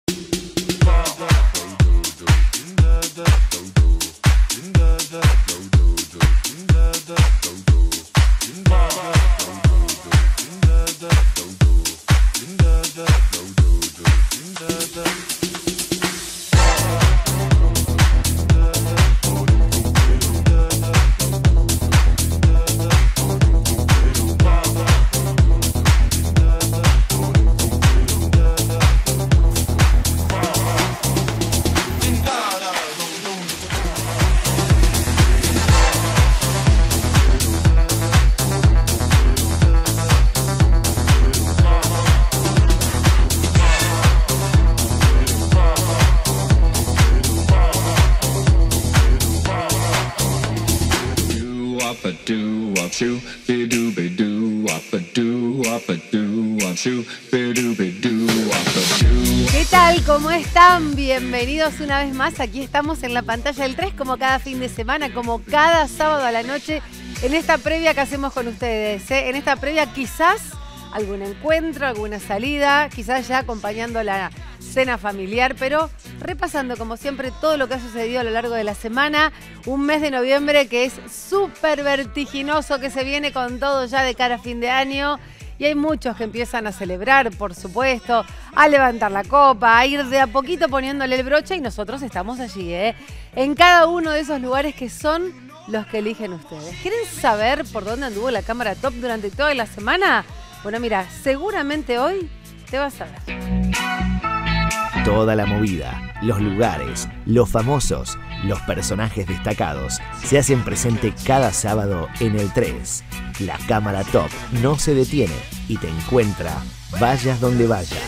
¿Qué tal? ¿Cómo están? Bienvenidos una vez más. Aquí estamos en la pantalla del 3, como cada fin de semana, como cada sábado a la noche, en esta previa que hacemos con ustedes, ¿eh? En esta previa quizás algún encuentro, alguna salida, quizás ya acompañando la cena familiar, pero repasando como siempre todo lo que ha sucedido a lo largo de la semana. Un mes de noviembre que es súper vertiginoso, que se viene con todo ya de cara a fin de año. Y hay muchos que empiezan a celebrar, por supuesto, a levantar la copa, a ir de a poquito poniéndole el broche, y nosotros estamos allí, en cada uno de esos lugares que son los que eligen ustedes. ¿Quieren saber por dónde anduvo la cámara top durante toda la semana? Bueno, mira, seguramente hoy te vas a ver. Toda la movida, los lugares, los famosos, los personajes destacados se hacen presente cada sábado en el 3. La cámara top no se detiene y te encuentra vayas donde vayas.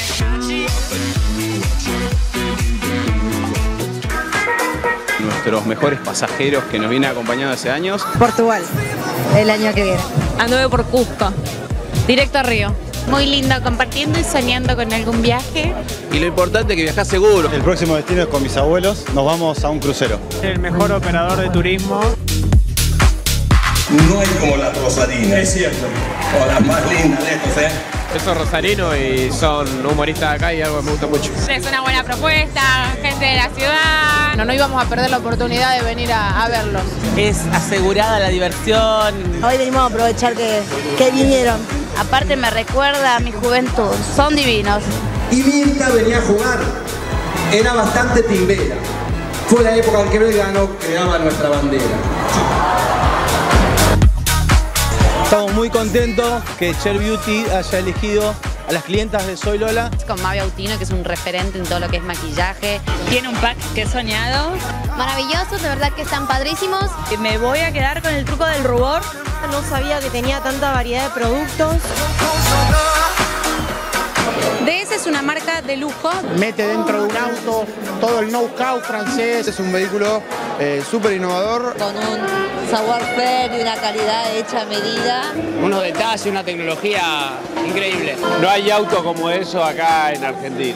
Nuestros mejores pasajeros que nos vienen acompañando hace años. Portugal, el año que viene. Anduve por Cusco, directo a Río. Muy lindo, compartiendo y soñando con algún viaje. Y lo importante es que viajás seguro. El próximo destino es con mis abuelos, nos vamos a un crucero. El mejor operador de turismo. No hay como las rosarinas. Es cierto. O las más lindas de estos, Yo soy rosarino y son humoristas de acá y algo que me gusta mucho. Es una buena propuesta, gente de la ciudad. No íbamos a perder la oportunidad de venir a verlos. Es asegurada la diversión. Hoy venimos a aprovechar que vinieron. Aparte me recuerda a mi juventud, son divinos. Y Mirta venía a jugar, era bastante timbera. Fue la época en que Belgrano creaba nuestra bandera. Estamos muy contentos que Cher Beauty haya elegido a las clientas de Soy Lola. Con Mavi Autino, que es un referente en todo lo que es maquillaje. Tiene un pack que he soñado. Maravillosos, de verdad que están padrísimos. Me voy a quedar con el truco del rubor. No sabía que tenía tanta variedad de productos. DS es una marca de lujo. Mete dentro de un auto todo el know-how francés. Es un vehículo súper innovador. Con un savoir-faire y una calidad hecha a medida. Unos detalles, una tecnología increíble. No hay auto como eso acá en Argentina.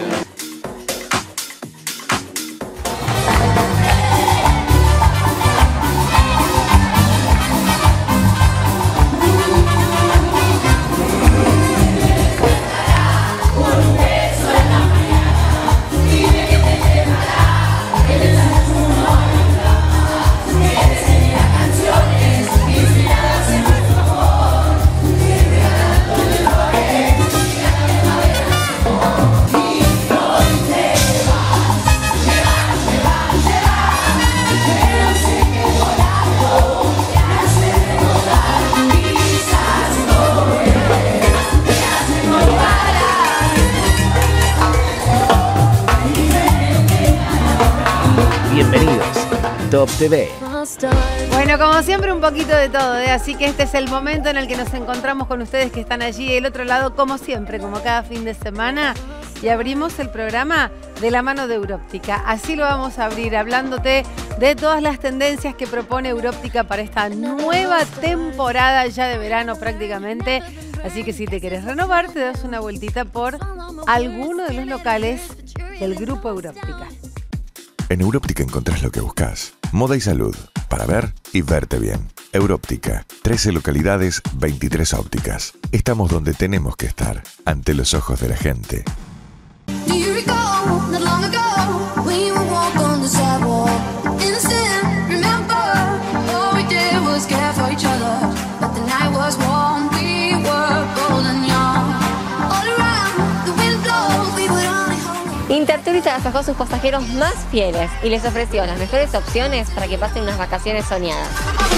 Bienvenidos a Top TV. Bueno, como siempre, un poquito de todo, así que este es el momento en el que nos encontramos con ustedes que están allí del otro lado, como siempre, como cada fin de semana, y abrimos el programa de la mano de Europtica. Así lo vamos a abrir, hablándote de todas las tendencias que propone Europtica para esta nueva temporada ya de verano prácticamente. Así que si te querés renovar, te das una vueltita por alguno de los locales del Grupo Europtica. En Europtica encontrás lo que buscas. Moda y salud, para ver y verte bien. Europtica, 13 localidades, 23 ópticas. Estamos donde tenemos que estar, ante los ojos de la gente. Here we go. Intertourist agasajó a sus pasajeros más fieles y les ofreció las mejores opciones para que pasen unas vacaciones soñadas.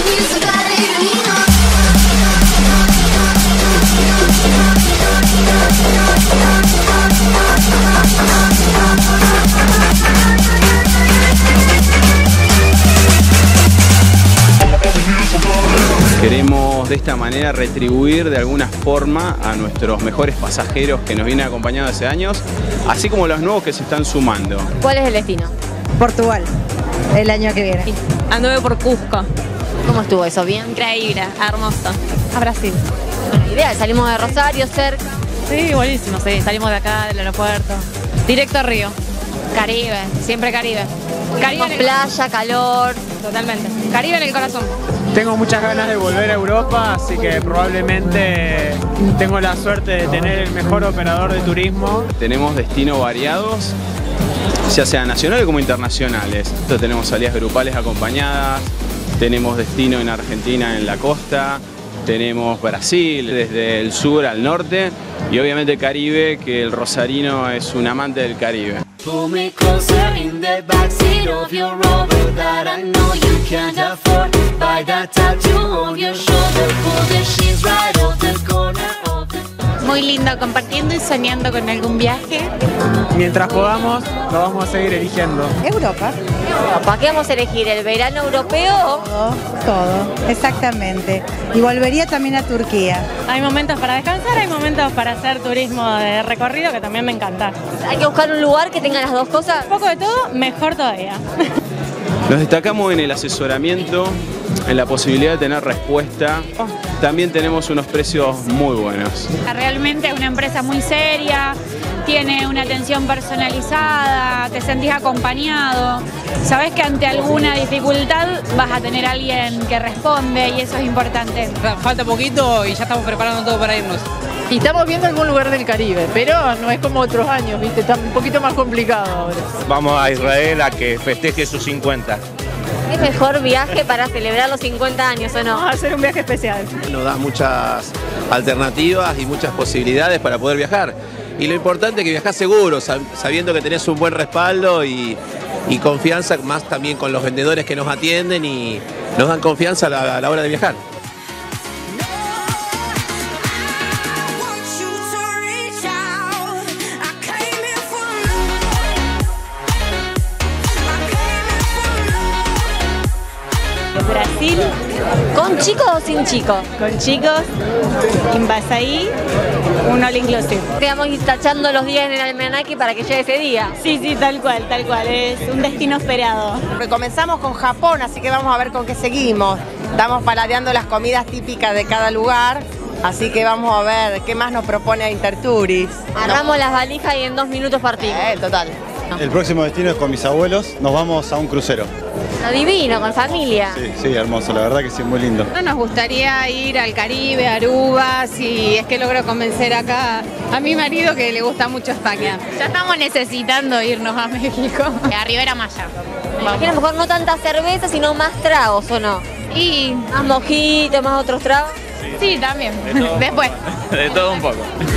Queremos de esta manera retribuir de alguna forma a nuestros mejores pasajeros que nos vienen acompañando hace años, así como los nuevos que se están sumando. ¿Cuál es el destino? Portugal, el año que viene. Anduve por Cusco. ¿Cómo estuvo eso? ¿Bien? Increíble, hermoso. A Brasil. Bueno, ideal, salimos de Rosario, cerca. Sí, buenísimo, sí. Salimos de acá, del aeropuerto. Directo a Río. Caribe, siempre Caribe. Caribe en playa, calor. Totalmente. Caribe en el corazón. Tengo muchas ganas de volver a Europa, así que probablemente tengo la suerte de tener el mejor operador de turismo. Tenemos destinos variados, ya sean nacionales como internacionales. Entonces tenemos salidas grupales acompañadas, tenemos destino en Argentina en la costa, tenemos Brasil desde el sur al norte y obviamente Caribe, que el rosarino es un amante del Caribe. Pull me closer in the backseat of your Rover that I know you can't afford. Buy that tattoo on your shoulder, pull the sheets right off the corner of the... Muy lindo, compartiendo y soñando con algún viaje. Mientras podamos, lo vamos a seguir eligiendo. Europa. ¿Para qué vamos a elegir? ¿El verano europeo? Todo, exactamente. Y volvería también a Turquía. Hay momentos para descansar, hay momentos para hacer turismo de recorrido, que también me encanta. Hay que buscar un lugar que tenga las dos cosas. Un poco de todo, mejor todavía. Nos destacamos en el asesoramiento, en la posibilidad de tener respuesta. También tenemos unos precios muy buenos. Realmente es una empresa muy seria, tiene una atención personalizada, te sentís acompañado. Sabes que ante alguna dificultad vas a tener a alguien que responde y eso es importante. Falta poquito y ya estamos preparando todo para irnos. Y estamos viendo algún lugar del Caribe, pero no es como otros años, ¿viste? Está un poquito más complicado ahora. Vamos a Israel a que festeje sus 50. ¿Es mejor viaje para celebrar los 50 años o no? Vamos a hacer un viaje especial. Nos da muchas alternativas y muchas posibilidades para poder viajar. Y lo importante es que viajás seguro, sabiendo que tenés un buen respaldo y confianza, más también con los vendedores que nos atienden y nos dan confianza a la hora de viajar. Brasil. ¿Con chicos o sin chicos? Con chicos, Invasaí, un all inclusive. Estamos tachando los días en el almanaque para que llegue ese día. Sí, tal cual, es un destino esperado. Comenzamos con Japón, así que vamos a ver con qué seguimos. Estamos paladeando las comidas típicas de cada lugar, así que vamos a ver qué más nos propone Intertourist. Agarramos las valijas y en 2 minutos partimos. Total. El próximo destino es con mis abuelos, nos vamos a un crucero. Divino, con familia. Sí, hermoso, la verdad que sí, muy lindo. Nos gustaría ir al Caribe, a Aruba, si es que logro convencer acá a mi marido que le gusta mucho España. Ya estamos necesitando irnos a México. A Rivera Maya. A lo mejor no tanta cerveza, sino más tragos, ¿o no? Y más mojitos, más otros tragos. Sí, también. Después. De todo un poco.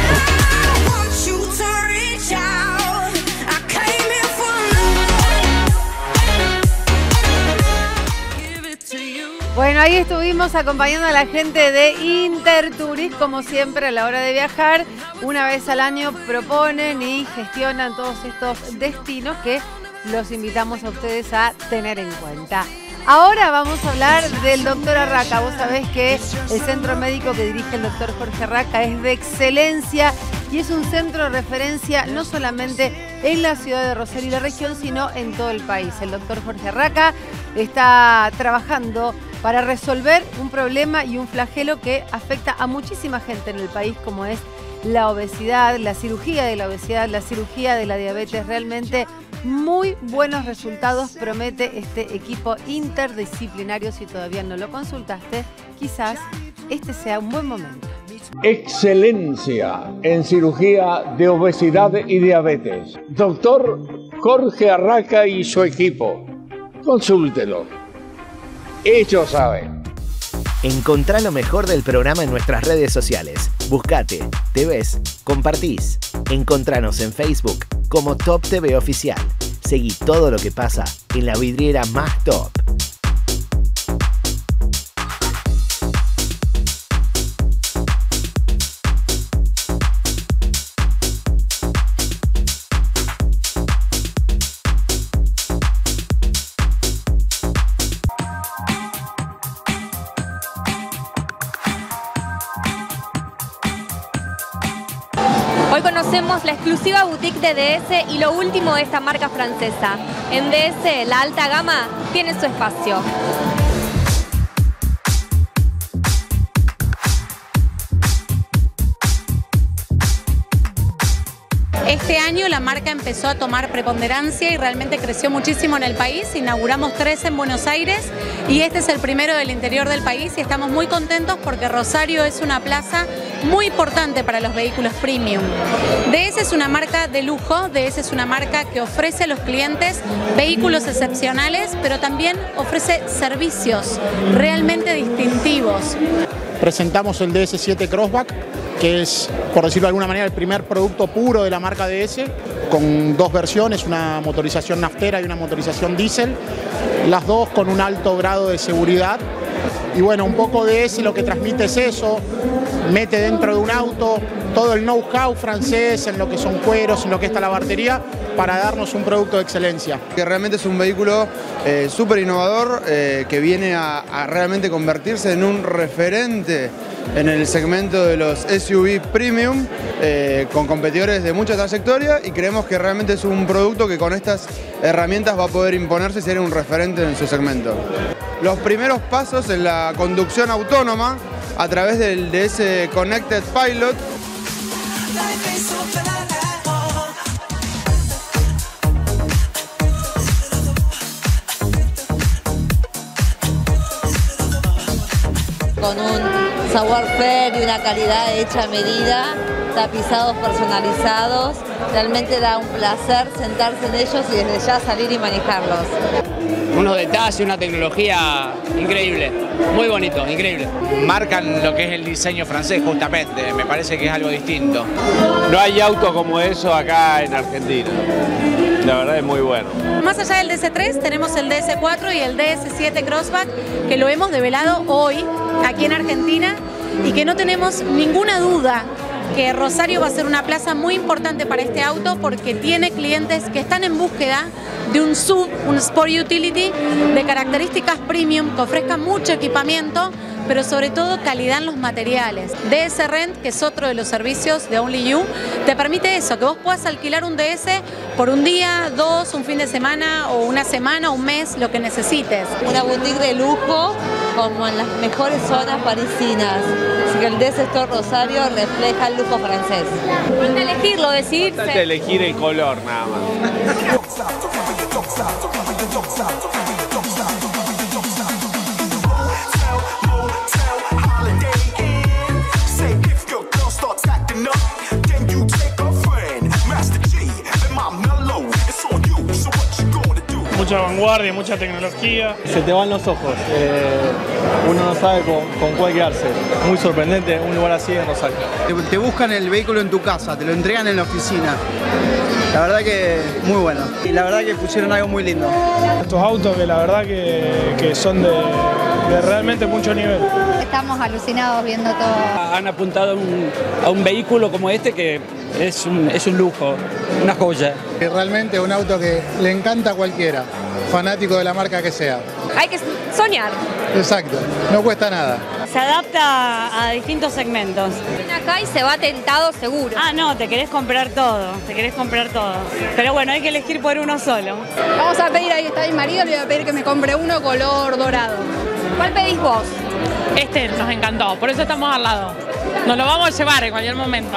Bueno, ahí estuvimos acompañando a la gente de Intertourist, como siempre a la hora de viajar. Una vez al año proponen y gestionan todos estos destinos que los invitamos a ustedes a tener en cuenta. Ahora vamos a hablar del doctor Arraca. Vos sabés que el centro médico que dirige el doctor Jorge Arraca es de excelencia y es un centro de referencia no solamente en la ciudad de Rosario y la región, sino en todo el país. El doctor Jorge Arraca está trabajando para resolver un problema y un flagelo que afecta a muchísima gente en el país, como es la obesidad, la cirugía de la obesidad, la cirugía de la diabetes. Realmente muy buenos resultados promete este equipo interdisciplinario. Si todavía no lo consultaste, quizás este sea un buen momento. Excelencia en cirugía de obesidad y diabetes. Doctor Jorge Arraca y su equipo. Consúltelo. Ellos saben. Encontrá lo mejor del programa en nuestras redes sociales. Buscate, te ves, compartís. Encontranos en Facebook como Top TV Oficial. Seguí todo lo que pasa en la vidriera más top. Hoy conocemos la exclusiva boutique de DS y lo último de esta marca francesa. En DS, la alta gama tiene su espacio. Este año la marca empezó a tomar preponderancia y realmente creció muchísimo en el país. Inauguramos 3 en Buenos Aires y este es el primero del interior del país y estamos muy contentos porque Rosario es una plaza muy importante para los vehículos premium. DS es una marca de lujo, DS es una marca que ofrece a los clientes vehículos excepcionales, pero también ofrece servicios realmente distintivos. Presentamos el DS7 Crossback, que es, por decirlo de alguna manera, el primer producto puro de la marca DS, con 2 versiones, una motorización naftera y una motorización diésel, las dos con un alto grado de seguridad. Y bueno, un poco DS lo que transmite es eso, mete dentro de un auto todo el know-how francés en lo que son cueros, en lo que está la batería, para darnos un producto de excelencia. Que realmente es un vehículo súper innovador, que viene a realmente convertirse en un referente en el segmento de los SUV premium, con competidores de mucha trayectoria, y creemos que realmente es un producto que con estas herramientas va a poder imponerse y ser un referente en su segmento. Los primeros pasos en la conducción autónoma a través del DS Connected Pilot. Con un savoir-faire y una calidad hecha a medida, tapizados personalizados, realmente da un placer sentarse en ellos y desde ya salir y manejarlos. Unos detalles, una tecnología increíble, muy bonito, increíble. Marcan lo que es el diseño francés justamente, me parece que es algo distinto. No hay auto como eso acá en Argentina. La verdad es muy bueno. Más allá del DS3 tenemos el DS4 y el DS7 Crossback, que lo hemos develado hoy aquí en Argentina y que no tenemos ninguna duda que Rosario va a ser una plaza muy importante para este auto porque tiene clientes que están en búsqueda de un SUV, un Sport Utility de características premium que ofrezca mucho equipamiento, pero sobre todo calidad en los materiales. DS Rent, que es otro de los servicios de Only You, te permite eso, que vos puedas alquilar un DS por un día, 2, un fin de semana o una semana, un mes, lo que necesites. Una boutique de lujo como en las mejores zonas parisinas. Así que el DS Store Rosario refleja el lujo francés. Falta elegirlo, decidirse. Falta elegir el color nada más. Mucha vanguardia, mucha tecnología. Se te van los ojos, uno no sabe con cuál quedarse. Muy sorprendente un lugar así en Rosario. Te buscan el vehículo en tu casa, te lo entregan en la oficina. La verdad que muy bueno. Y la verdad que pusieron algo muy lindo. Estos autos que la verdad que son de realmente mucho nivel. Estamos alucinados viendo todo. Han apuntado a un vehículo como este que es un lujo, una joya. Realmente un auto que le encanta a cualquiera, fanático de la marca que sea. Hay que soñar. Exacto, no cuesta nada. Se adapta a distintos segmentos. Viene acá y se va tentado seguro. Ah, no, te querés comprar todo, Pero bueno, hay que elegir por uno solo. Vamos a pedir, ahí está mi marido, le voy a pedir que me compre uno color dorado. ¿Cuál pedís vos? Este nos encantó, por eso estamos al lado. Nos lo vamos a llevar en cualquier momento.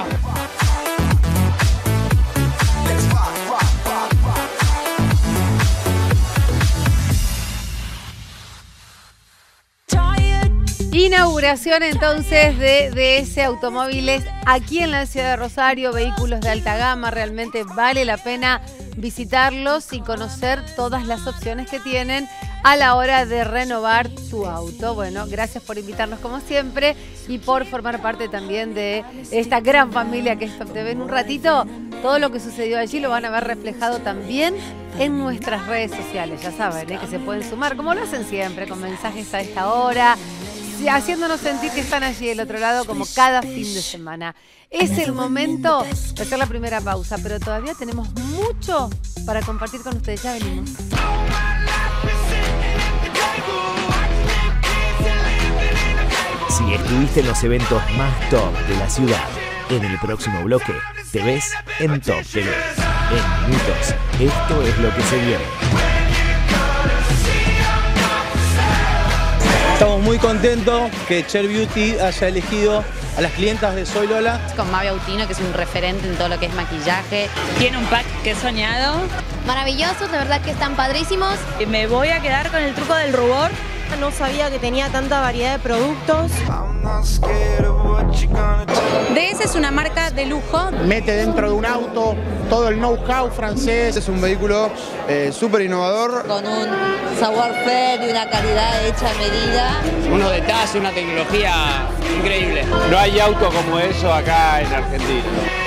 Inauguración entonces de DS Automóviles aquí en la ciudad de Rosario, vehículos de alta gama, realmente vale la pena visitarlos y conocer todas las opciones que tienen a la hora de renovar tu auto. Bueno, gracias por invitarnos como siempre y por formar parte también de esta gran familia que es Top TV. En un ratito, todo lo que sucedió allí lo van a ver reflejado también en nuestras redes sociales. Ya saben, que se pueden sumar, como lo hacen siempre, con mensajes a esta hora, haciéndonos sentir que están allí del otro lado como cada fin de semana. Es el momento de hacer la primera pausa, pero todavía tenemos mucho para compartir con ustedes. Ya venimos. Si estuviste en los eventos más top de la ciudad, en el próximo bloque te ves en Top TV. En minutos, esto es lo que se viene. Estamos muy contentos que Cher Beauty haya elegido a las clientas de Soy Lola. Con Mavi Autino, que es un referente en todo lo que es maquillaje. Tiene un pack que he soñado. Maravillosos, de verdad que están padrísimos. Me voy a quedar con el truco del rubor. No sabía que tenía tanta variedad de productos. DS es una marca de lujo. Mete dentro de un auto todo el know-how francés. Es un vehículo súper innovador. Con un savoir-faire y una calidad hecha a medida. Unos detalles, una tecnología increíble. No hay auto como eso acá en Argentina.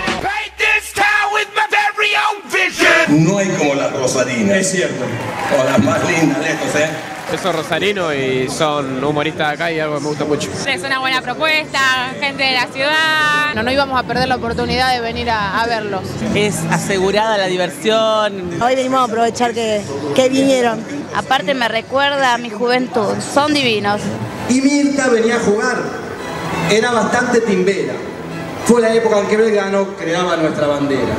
No hay como la Rosarina. Es cierto. O las más lindas lejos, Yo soy rosarino y son humoristas de acá y algo que me gusta mucho. Es una buena propuesta, gente de la ciudad. No íbamos a perder la oportunidad de venir a verlos. Es asegurada la diversión. Hoy venimos a aprovechar que vinieron. Aparte me recuerda a mi juventud. Son divinos. Y Mirta venía a jugar. Era bastante timbera. Fue la época en que Belgrano creaba nuestra bandera.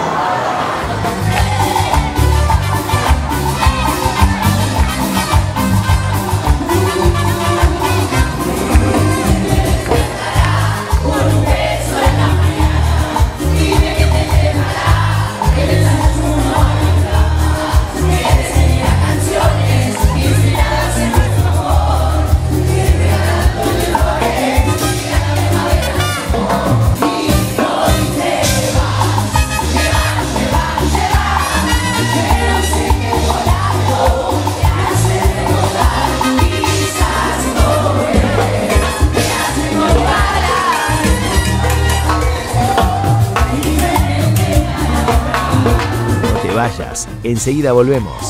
Vayas, enseguida volvemos.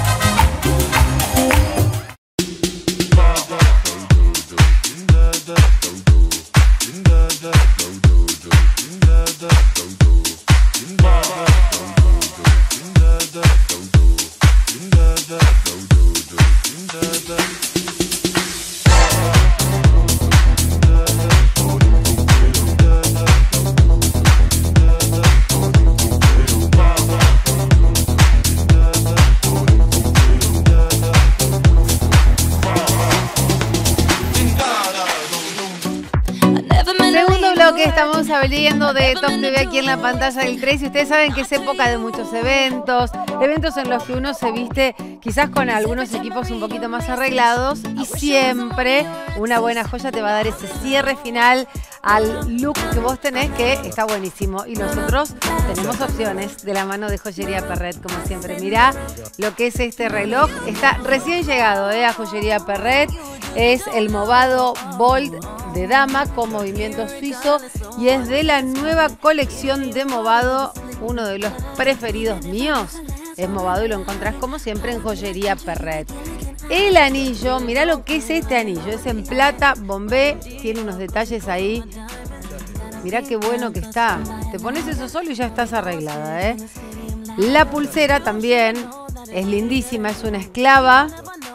Que estamos abriendo de Top TV aquí en la pantalla del 3 y ustedes saben que es época de muchos eventos en los que uno se viste quizás con algunos equipos un poquito más arreglados y siempre una buena joya te va a dar ese cierre final al look que vos tenés, que está buenísimo. Y nosotros tenemos opciones de la mano de Joyería Perret, como siempre. Mirá lo que es este reloj, está recién llegado a Joyería Perret, es el Movado Bold de dama con movimiento suizo y es de la nueva colección de Movado, uno de los preferidos míos. Es Movado y lo encontrás como siempre en Joyería Perret. El anillo, mirá lo que es este anillo, es en plata bombé, tiene unos detalles ahí. Mirá qué bueno que está. Te pones eso solo y ya estás arreglada, La pulsera también es lindísima, es una esclava,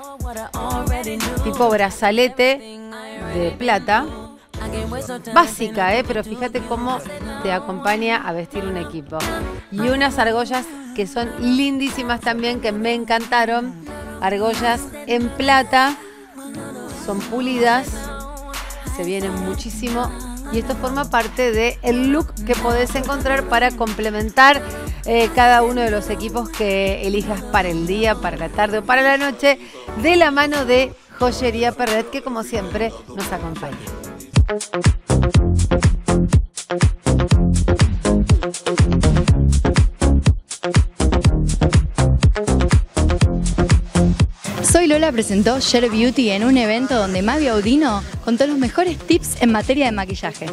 tipo brazalete de plata. Básica, pero fíjate cómo te acompaña a vestir un equipo. Y unas argollas que son lindísimas también, que me encantaron. Argollas en plata, son pulidas, se vienen muchísimo. Y esto forma parte del look que podés encontrar para complementar cada uno de los equipos que elijas para el día, para la tarde o para la noche, de la mano de Joyería Perret, que como siempre nos acompaña. Soy Lola presentó Cher Beauty en un evento donde Mavi Audino contó los mejores tips en materia de maquillaje.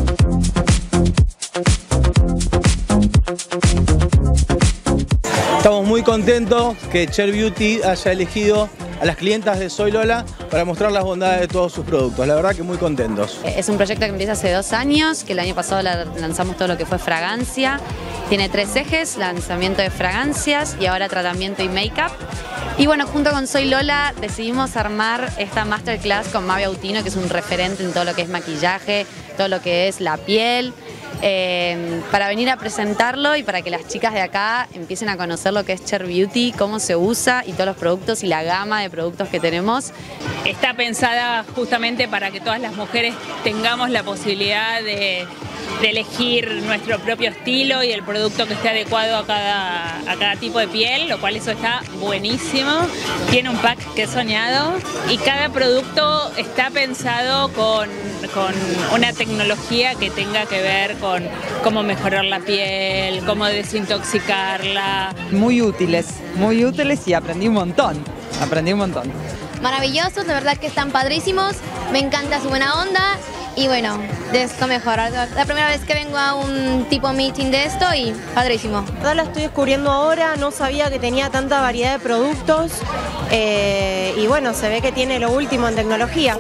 Estamos muy contentos que Cher Beauty haya elegido a las clientas de Soy Lola para mostrar las bondades de todos sus productos. La verdad que muy contentos. Es un proyecto que empieza hace 2 años, que el año pasado lanzamos todo lo que fue fragancia. Tiene 3 ejes, lanzamiento de fragancias y ahora tratamiento y make-up. Y bueno, junto con Soy Lola decidimos armar esta masterclass con Mavi Audino, que es un referente en todo lo que es maquillaje, todo lo que es la piel, para venir a presentarlo y para que las chicas de acá empiecen a conocer lo que es Cher Beauty, cómo se usa y todos los productos y la gama de productos que tenemos. Está pensada justamente para que todas las mujeres tengamos la posibilidad de elegir nuestro propio estilo y el producto que esté adecuado a cada tipo de piel, lo cual eso está buenísimo. Tiene un pack que he soñado y cada producto está pensado con una tecnología que tenga que ver con cómo mejorar la piel, cómo desintoxicarla. Muy útiles y aprendí un montón. Maravillosos, de verdad que están padrísimos, me encanta su buena onda. Y bueno, de esto mejor. La primera vez que vengo a un tipo meeting de esto y padrísimo. La estoy descubriendo ahora, no sabía que tenía tanta variedad de productos y bueno, se ve que tiene lo último en tecnología.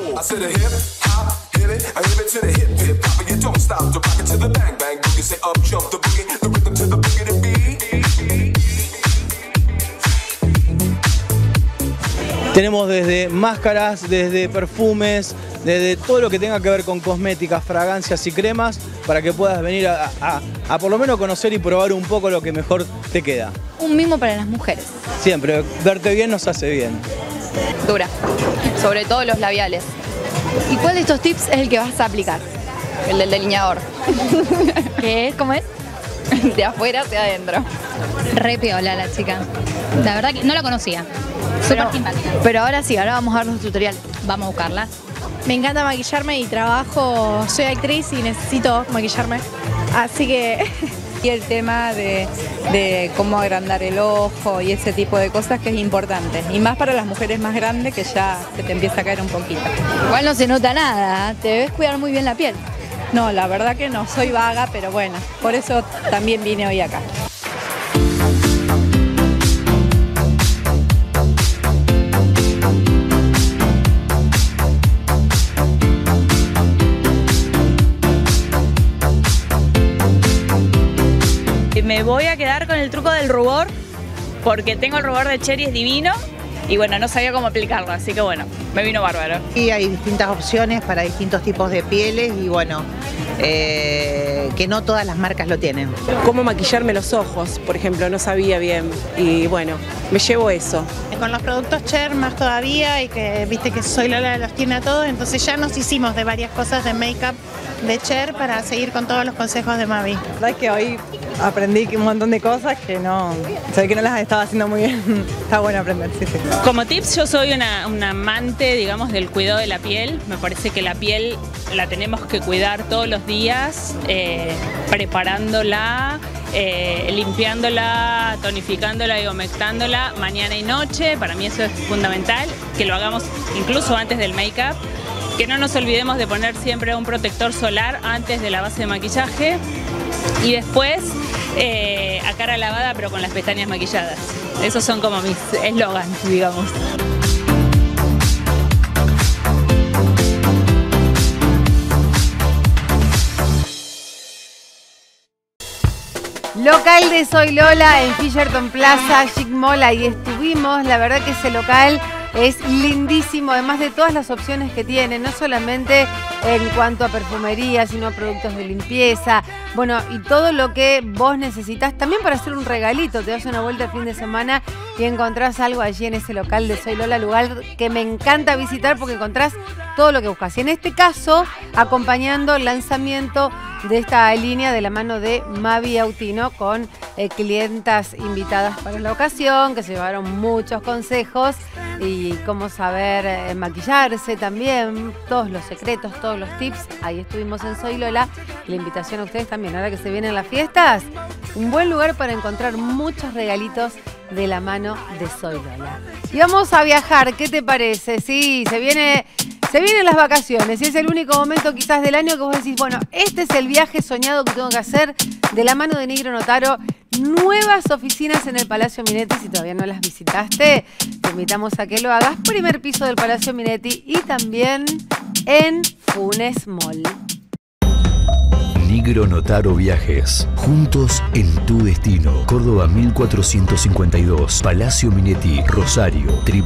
Tenemos desde máscaras, desde perfumes, desde todo lo que tenga que ver con cosméticas, fragancias y cremas, para que puedas venir a por lo menos conocer y probar un poco lo que mejor te queda. Un mimo para las mujeres. Siempre, verte bien nos hace bien. Dura, sobre todo los labiales. ¿Y cuál de estos tips es el que vas a aplicar? El del delineador. ¿Qué es? ¿Cómo es? De afuera hacia adentro. Re piola la chica. La verdad que no la conocía. Súper simpática. Pero ahora sí, ahora vamos a dar nuestro tutorial. Vamos a buscarla. Me encanta maquillarme y trabajo, soy actriz y necesito maquillarme, así que... Y el tema de cómo agrandar el ojo y ese tipo de cosas que es importante. Y más para las mujeres más grandes que ya se te empieza a caer un poquito. Igual no se nota nada, te debes cuidar muy bien la piel. No, la verdad que no, soy vaga, pero bueno, por eso también vine hoy acá. Me voy a quedar con el truco del rubor, porque tengo el rubor de Cher y es divino, y bueno, no sabía cómo aplicarlo, así que bueno, me vino bárbaro. Y hay distintas opciones para distintos tipos de pieles y bueno, que no todas las marcas lo tienen. Cómo maquillarme los ojos, por ejemplo, no sabía bien, y bueno, me llevo eso. Con los productos Cher más todavía y que viste que Soy Lola los tiene a todos, entonces ya nos hicimos de varias cosas de make-up de Cher para seguir con todos los consejos de Mavi. La verdad es que hoy aprendí un montón de cosas que no las estaba haciendo muy bien. Está bueno aprender, sí. Como tips, yo soy una amante, digamos, del cuidado de la piel. Me parece que la piel la tenemos que cuidar todos los días, preparándola, limpiándola, tonificándola y humectándola mañana y noche. Para mí eso es fundamental, que lo hagamos incluso antes del make-up. Que no nos olvidemos de poner siempre un protector solar antes de la base de maquillaje y después a cara lavada pero con las pestañas maquilladas. Esos son como mis eslogans, digamos. Local de Soy Lola en Fisherton Plaza, Chic Mall, ahí estuvimos. La verdad que ese local es lindísimo, además de todas las opciones que tiene, no solamente en cuanto a perfumería, sino a productos de limpieza, bueno, y todo lo que vos necesitas, también para hacer un regalito, te das una vuelta el fin de semana y encontrás algo allí en ese local de Soy Lola, lugar que me encanta visitar porque encontrás todo lo que buscas. Y en este caso, acompañando el lanzamiento de esta línea de la mano de Mavi Audino con clientas invitadas para la ocasión, que se llevaron muchos consejos y cómo saber maquillarse también, todos los secretos, todos los tips. Ahí estuvimos en Soy Lola. La invitación a ustedes también, ahora que se vienen las fiestas, un buen lugar para encontrar muchos regalitos de la mano de Soy Lola. Y vamos a viajar, ¿qué te parece? Sí, se vienen las vacaciones y es el único momento quizás del año que vos decís, bueno, este es el viaje soñado que tengo que hacer de la mano de Nigro Notaro. Nuevas oficinas en el Palacio Minetti, si todavía no las visitaste, te invitamos a que lo hagas. Primer piso del Palacio Minetti y también en Funes Mall. Nigro Notaro Viajes. Juntos en tu destino. Córdoba 1452. Palacio Minetti, Rosario.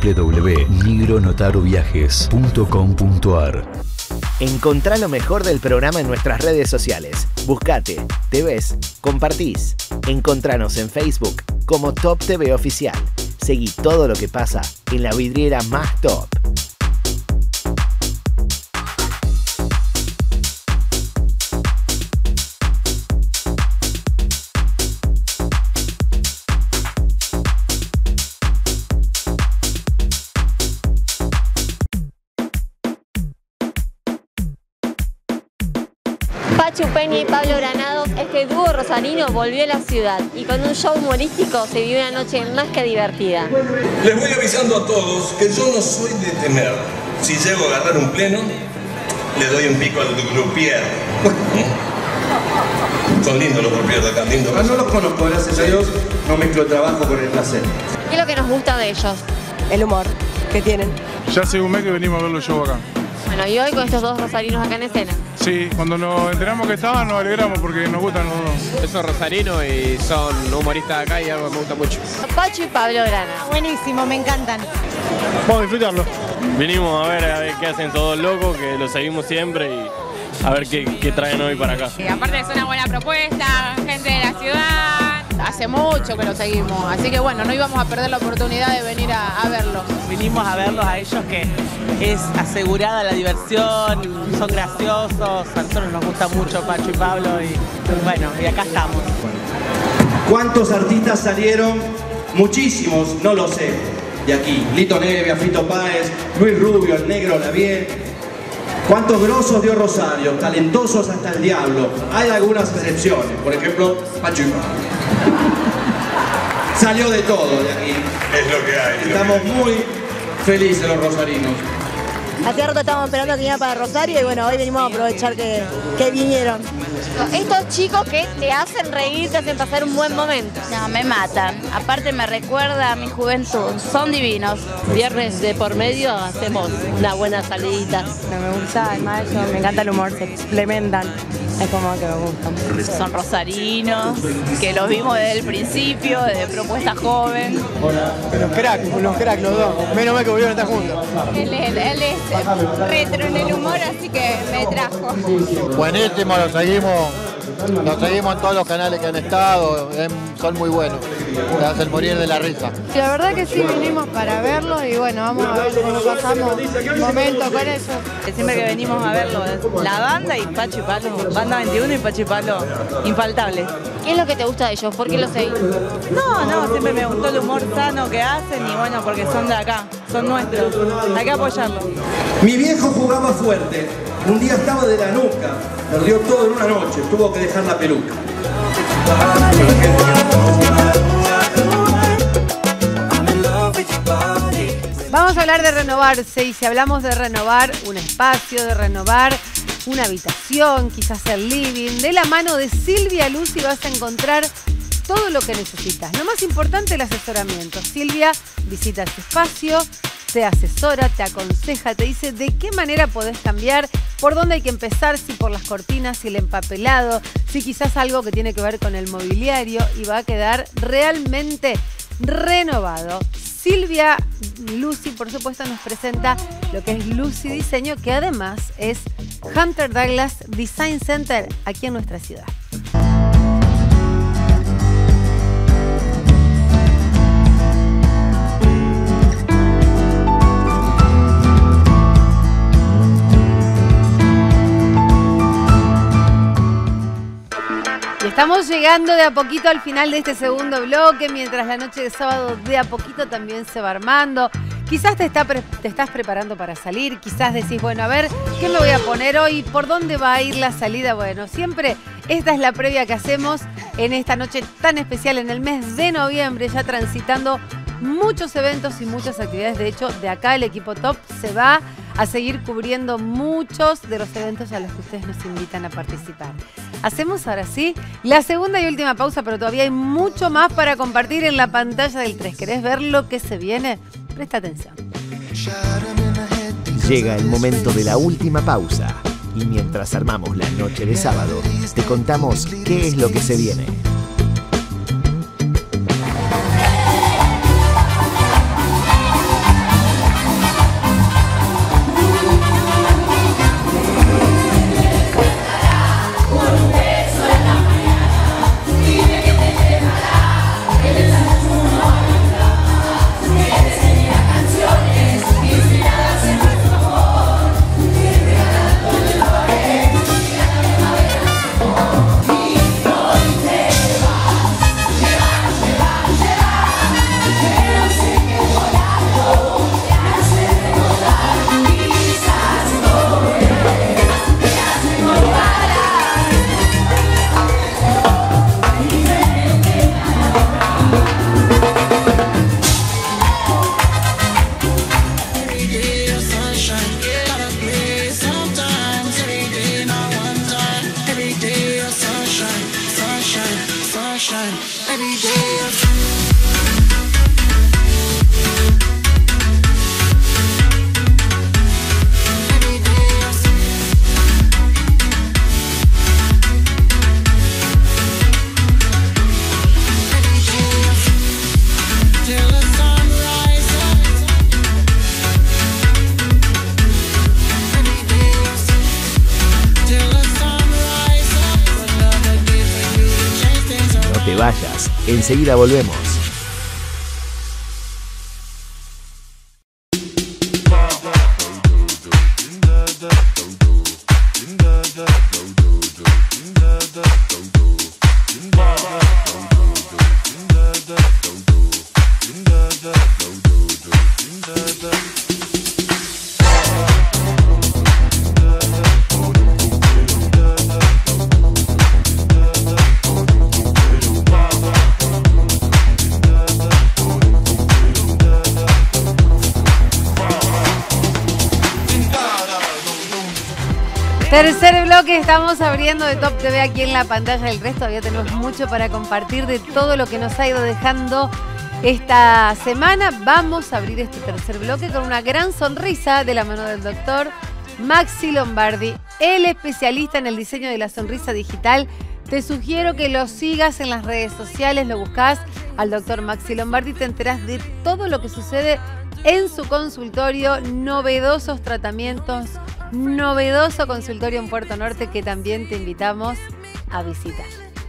www.nigronotaroviajes.com.ar. Encontrá lo mejor del programa en nuestras redes sociales. Buscate, te ves, compartís. Encontranos en Facebook como Top TV Oficial. Seguí todo lo que pasa en la vidriera más top. Pachu Peña y Pablo Granados, este dúo rosarino volvió a la ciudad y con un show humorístico se vivió una noche más que divertida. Les voy avisando a todos que yo no soy de temer. Si llego a agarrar un pleno, le doy un pico al grupier. Son lindos los grupier de acá, lindos. No los conozco, gracias a Dios, no mezclo el trabajo con el placer. ¿Qué es lo que nos gusta de ellos? El humor que tienen. Ya hace un mes que venimos a ver los shows acá. Bueno, y hoy con estos dos rosarinos acá en escena. Sí, cuando nos enteramos que estaban nos alegramos porque nos gustan los dos. Son rosarinos y son humoristas de acá y algo que me gusta mucho. Pachu y Pablo Grana. Buenísimo, me encantan. Vamos a disfrutarlo. Vinimos a ver qué hacen todos locos, que los seguimos siempre y a ver qué traen hoy para acá. Y aparte es una buena propuesta, gente de la ciudad. Hace mucho que lo seguimos, así que bueno, no íbamos a perder la oportunidad de venir a verlos. Vinimos a verlos a ellos, que es asegurada la diversión, son graciosos, a nosotros nos gusta mucho Pachu y Pablo y bueno, y acá estamos. ¿Cuántos artistas salieron? Muchísimos, no lo sé, de aquí. Lito Nevia, Fito Páez, Luis Rubio, el Negro Lavie. ¿Cuántos grosos dio Rosario? Talentosos hasta el diablo. Hay algunas excepciones, por ejemplo, Pachu y Pablo. Salió de todo de aquí. Es lo que hay. Estamos muy felices los rosarinos. Hace rato estábamos esperando que viniera para Rosario y bueno, hoy venimos a aprovechar que vinieron. Estos chicos que te hacen reír, te hacen pasar un buen momento. No, me matan. Aparte me recuerda a mi juventud. Son divinos. Viernes de por medio hacemos una buena salidita. Me gusta, además me encanta el humor, se complementan. Es como que me gusta. Son rosarinos, que los vimos desde el principio, desde Propuesta Joven. Unos cracks los dos. Menos mal que volvieron a estar juntos. Él es retro en el humor, así que me trajo. Buenísimo, lo seguimos en todos los canales que han estado, son muy buenos, te hacen morir de la risa. La verdad que sí vinimos para verlo y bueno, vamos a ver cómo pasamos un momento con eso. Siempre que venimos a verlo, la banda y Pachu y Pablo, Banda 21 y Pachu y Pablo, infaltables. ¿Qué es lo que te gusta de ellos? ¿Por qué los seguís? No, siempre me gustó el humor sano que hacen y bueno, porque son de acá, son nuestros, hay que apoyarlos. Mi viejo jugaba fuerte, un día estaba de la nuca, perdió todo en una noche, tuvo que dejar la peluca. Vamos a hablar de renovarse y si hablamos de renovar un espacio, de renovar una habitación, quizás el living, de la mano de Silvia Lucy vas a encontrar todo lo que necesitas. Lo más importante, el asesoramiento. Silvia visita ese espacio, te asesora, te aconseja, te dice de qué manera podés cambiar, por dónde hay que empezar, si por las cortinas, si el empapelado, si quizás algo que tiene que ver con el mobiliario y va a quedar realmente renovado. Silvia Lucy, por supuesto, nos presenta lo que es Lucy Diseño, que además es Hunter Douglas Design Center aquí en nuestra ciudad. Estamos llegando de a poquito al final de este segundo bloque, mientras la noche de sábado de a poquito también se va armando. Quizás te estás preparando para salir, quizás decís, bueno, a ver, ¿qué me voy a poner hoy? ¿Por dónde va a ir la salida? Bueno, siempre Esta es la previa que hacemos en esta noche tan especial en el mes de noviembre, ya transitando muchos eventos y muchas actividades. De hecho, de acá el equipo Top se va a seguir cubriendo muchos de los eventos a los que ustedes nos invitan a participar. Hacemos ahora sí la segunda y última pausa, pero todavía hay mucho más para compartir en la pantalla del 3. ¿Querés ver lo que se viene? Presta atención. Llega el momento de la última pausa y mientras armamos la noche de sábado, te contamos qué es lo que se viene. Vayas, enseguida volvemos. Tercer bloque, estamos abriendo de Top TV aquí en la pantalla del 3. Todavía tenemos mucho para compartir de todo lo que nos ha ido dejando esta semana. Vamos a abrir este tercer bloque con una gran sonrisa de la mano del doctor Maxi Lombardi, el especialista en el diseño de la sonrisa digital. Te sugiero que lo sigas en las redes sociales, lo buscas al doctor Maxi Lombardi, te enterás de todo lo que sucede en su consultorio, novedosos tratamientos, novedoso consultorio en Puerto Norte que también te invitamos a visitar.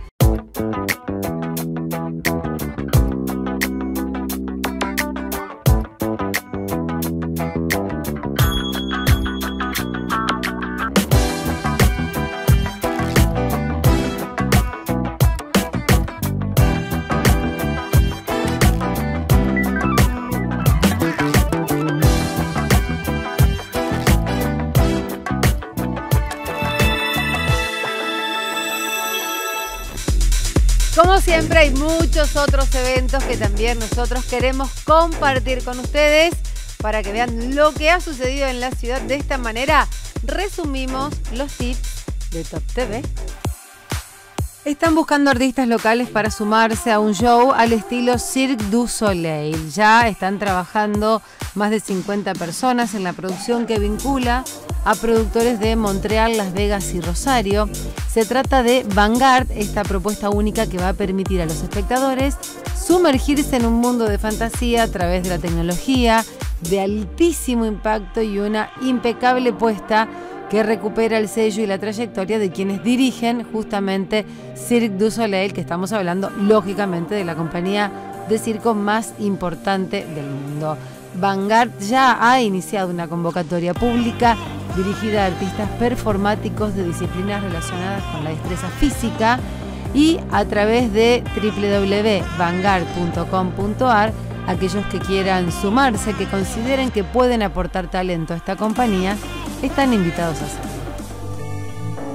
Como siempre, hay muchos otros eventos que también nosotros queremos compartir con ustedes para que vean lo que ha sucedido en la ciudad. De esta manera, resumimos los tips de Top TV. Están buscando artistas locales para sumarse a un show al estilo Cirque du Soleil. Ya están trabajando más de 50 personas en la producción que vincula a productores de Montreal, Las Vegas y Rosario. Se trata de Vanguard, esta propuesta única que va a permitir a los espectadores sumergirse en un mundo de fantasía a través de la tecnología, de altísimo impacto y una impecable puesta que recupera el sello y la trayectoria de quienes dirigen justamente Cirque du Soleil, que estamos hablando lógicamente de la compañía de circo más importante del mundo. Vanguard ya ha iniciado una convocatoria pública dirigida a artistas performáticos de disciplinas relacionadas con la destreza física y a través de www.vanguard.com.ar aquellos que quieran sumarse, que consideren que pueden aportar talento a esta compañía, están invitados a hacerlo.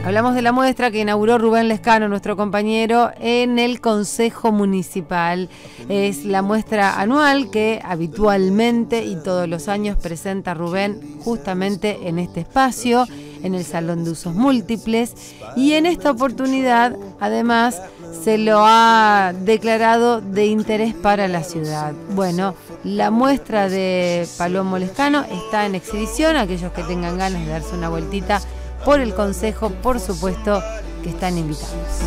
Hablamos de la muestra que inauguró Rubén Lescano, nuestro compañero, en el Consejo Municipal. Es la muestra anual que habitualmente y todos los años presenta Rubén justamente en este espacio, en el Salón de Usos Múltiples. Y en esta oportunidad, además, se lo ha declarado de interés para la ciudad. Bueno, la muestra de Palomo Lescano está en exhibición. Aquellos que tengan ganas de darse una vueltita por el Consejo, por supuesto que están invitados.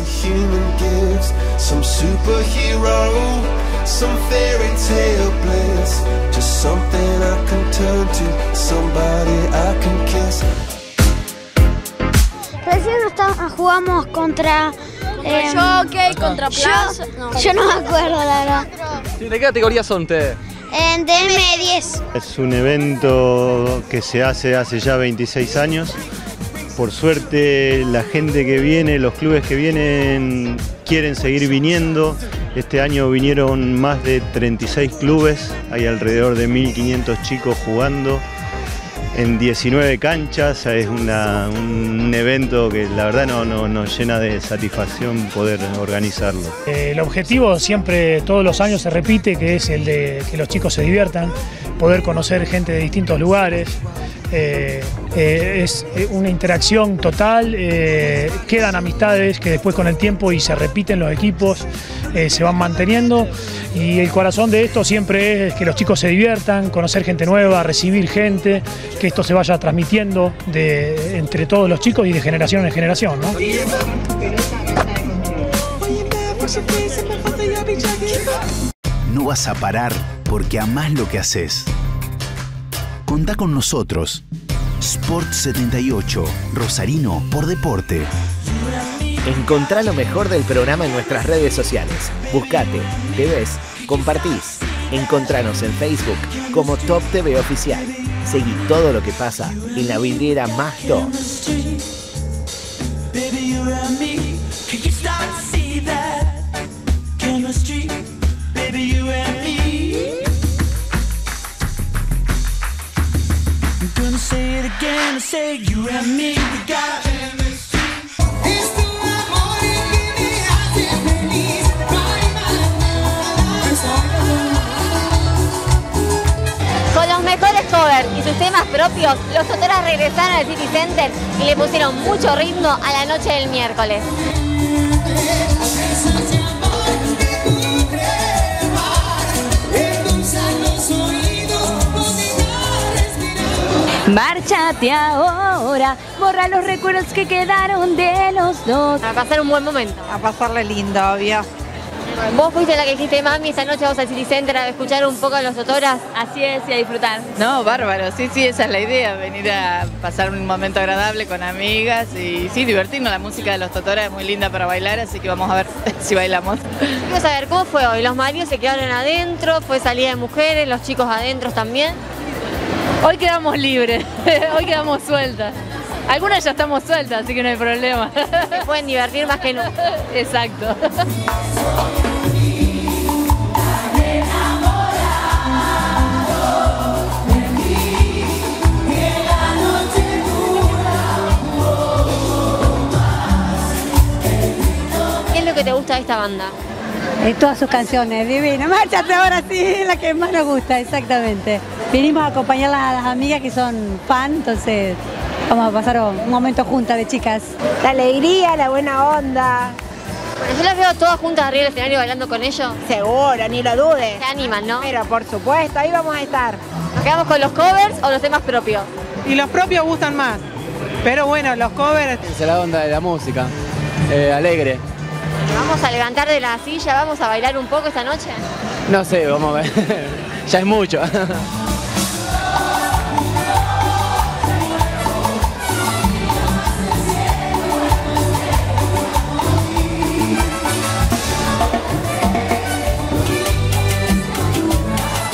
Recién jugamos contra Jockey, contra Plaza. Yo no me acuerdo, la verdad. ¿De qué categoría son ustedes? En DM10. Es un evento que se hace ya 26 años. Por suerte la gente que viene, los clubes que vienen quieren seguir viniendo. Este año vinieron más de 36 clubes, hay alrededor de 1.500 chicos jugando en 19 canchas. Es un evento que la verdad nos llena de satisfacción poder organizarlo. El objetivo siempre, todos los años se repite, que es el de que los chicos se diviertan, poder conocer gente de distintos lugares. Es una interacción total, quedan amistades que después con el tiempo y se repiten los equipos, se van manteniendo, y el corazón de esto siempre es que los chicos se diviertan, conocer gente nueva, recibir gente, que esto se vaya transmitiendo entre todos los chicos y de generación en generación, ¿no? No vas a parar porque amás lo que haces. Contá con nosotros. Sport 78, Rosarino por deporte. Encontrá lo mejor del programa en nuestras redes sociales. Buscate, te ves, compartís. Encontranos en Facebook como Top TV Oficial. Seguí todo lo que pasa en la vidriera más top. Say it again, say you and me, we got chemistry. It's the amor y mi hace feliz. Con los mejores covers y sus temas propios, los Totoras regresaron al City Center y le pusieron mucho ritmo a la noche del miércoles. Márchate ahora, borra los recuerdos que quedaron de los dos. A pasar un buen momento. A pasarle lindo, obvio. Vos fuiste la que dijiste, mami, esta noche vamos al City Center a escuchar un poco a los Totoras. Así es, y a disfrutar. No, bárbaro, sí, esa es la idea, venir a pasar un momento agradable con amigas y sí, divertirnos. La música de los Totoras es muy linda para bailar, así que vamos a ver si bailamos. Quiero saber, ¿cómo fue hoy? ¿Los maridos se quedaron adentro? ¿Fue salida de mujeres? ¿Los chicos adentro también? Hoy quedamos libres, hoy quedamos sueltas. Algunas ya estamos sueltas, así que no hay problema. Se pueden divertir más que nunca. Exacto. ¿Qué es lo que te gusta de esta banda? Todas sus canciones, divina. Márchate ahora, sí, es la que más nos gusta, exactamente. Vinimos a acompañar a las amigas que son fan, entonces vamos a pasar un momento juntas de chicas. La alegría, la buena onda. Bueno, yo las veo todas juntas arriba del escenario bailando con ellos. Seguro, ni lo dudes. Se animan, ¿no? Pero por supuesto, ahí vamos a estar. ¿Nos quedamos con los covers o los temas propios? Y los propios gustan más. Pero bueno, los covers... Es la onda de la música, alegre. ¿Vamos a levantar de la silla? ¿Vamos a bailar un poco esta noche? No sé, vamos a ver. Ya es mucho.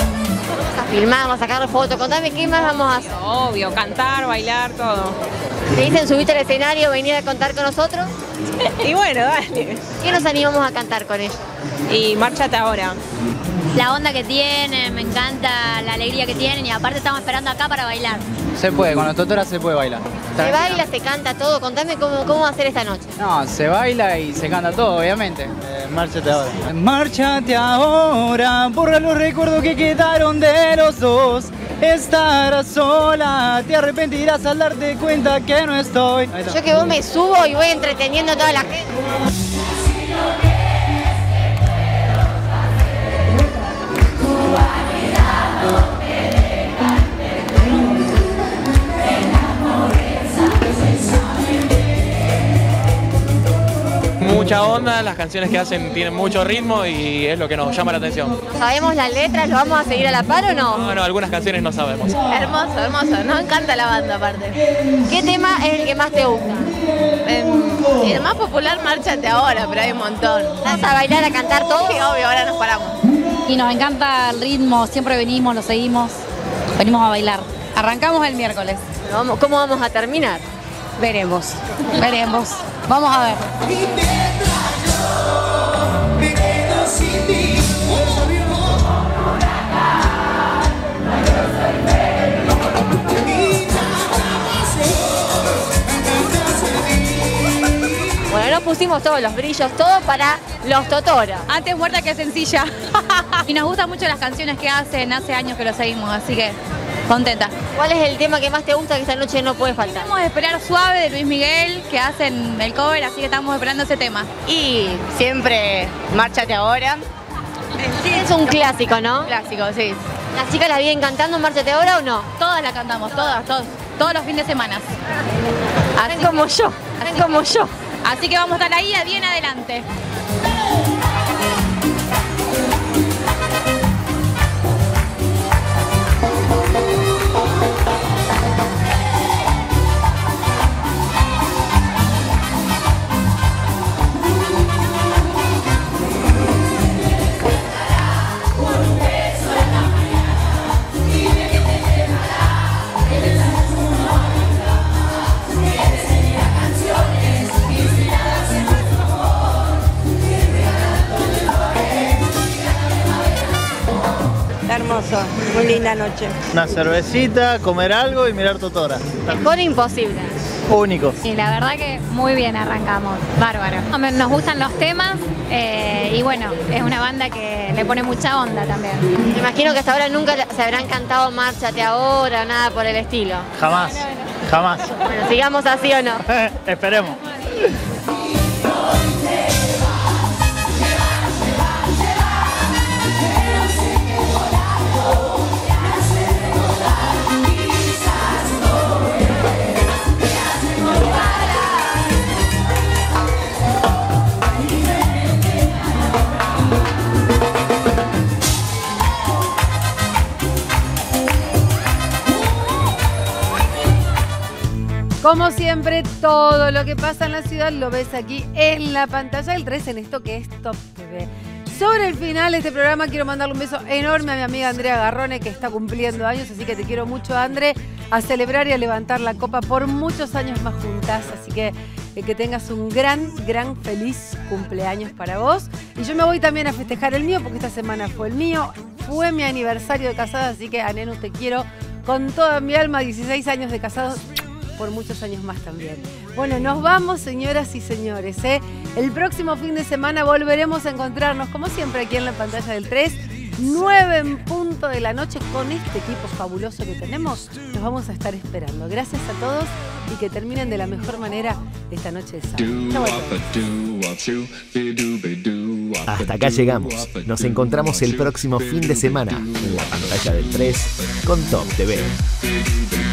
Filmar, vamos a sacar fotos. Contame qué más vamos a hacer. Obvio, cantar, bailar, todo. Te dicen subiste al escenario, venir a cantar con nosotros. Y bueno, dale. ¿Qué nos animamos a cantar con ellos? Y márchate ahora. La onda que tienen, me encanta la alegría que tienen y aparte estamos esperando acá para bailar. Se puede, con las totoras se puede bailar. Se baila, se canta todo. Contame cómo va a ser esta noche. No, se baila y se canta todo, obviamente. Márchate ahora. Márchate ahora, borra los recuerdos que quedaron de los dos. Estarás sola, te arrepentirás al darte cuenta que no estoy. Yo que vos me subo y voy entreteniendo a toda la gente. Mucha onda, las canciones que hacen tienen mucho ritmo y es lo que nos llama la atención. ¿Sabemos las letras? ¿Lo vamos a seguir a la par o no? No, algunas canciones no sabemos. Hermoso, hermoso. Nos encanta la banda aparte. ¿Qué tema es el que más te gusta? El más popular, Márchate ahora, pero hay un montón. ¿Vas a bailar, a cantar todo? Sí, obvio, ahora nos paramos. Y nos encanta el ritmo, siempre venimos, lo seguimos, venimos a bailar. Arrancamos el miércoles. ¿Cómo vamos a terminar? Veremos, veremos. Vamos a ver. Bueno, nos pusimos todos los brillos, todo para los Totora. Antes muerta que sencilla. Y nos gustan mucho las canciones que hacen, hace años que lo seguimos, así que contenta. ¿Cuál es el tema que más te gusta que esta noche no puede faltar? Vamos a esperar Suave de Luis Miguel, que hacen el cover, así que estamos esperando ese tema. Y siempre Márchate ahora. Es un clásico, ¿no? Clásico, sí. ¿Las chicas la vienen cantando Márchate ahora o no? Todas la cantamos, todos los fines de semana. Hacen como yo, hacen como yo. Así que vamos a estar ahí bien adelante. Hermoso, muy linda noche. Una cervecita, comer algo y mirar Totora. Mejor imposible. Único. Y la verdad que muy bien arrancamos, bárbaro. Nos gustan los temas y bueno, es una banda que le pone mucha onda también. Me imagino que hasta ahora nunca se habrán cantado Márchate ahora o nada por el estilo. Jamás, jamás. Bueno, sigamos así o no. Esperemos. Como siempre, todo lo que pasa en la ciudad lo ves aquí en la pantalla del 3 en esto que es Top TV. Sobre el final de este programa quiero mandarle un beso enorme a mi amiga Andrea Garrone, que está cumpliendo años, así que te quiero mucho, André, a celebrar y a levantar la copa por muchos años más juntas. Así que tengas un gran feliz cumpleaños para vos. Y yo me voy también a festejar el mío, porque esta semana fue el mío, fue mi aniversario de casada, así que a Nenu te quiero con toda mi alma, 16 años de casados, por muchos años más también. Bueno, nos vamos, señoras y señores. El próximo fin de semana volveremos a encontrarnos, como siempre, aquí en la pantalla del 3, 9 en punto de la noche, con este equipo fabuloso que tenemos. Nos vamos a estar esperando. Gracias a todos y que terminen de la mejor manera esta noche de sábado. Hasta acá llegamos. Nos encontramos el próximo fin de semana en la pantalla del 3 con Top TV.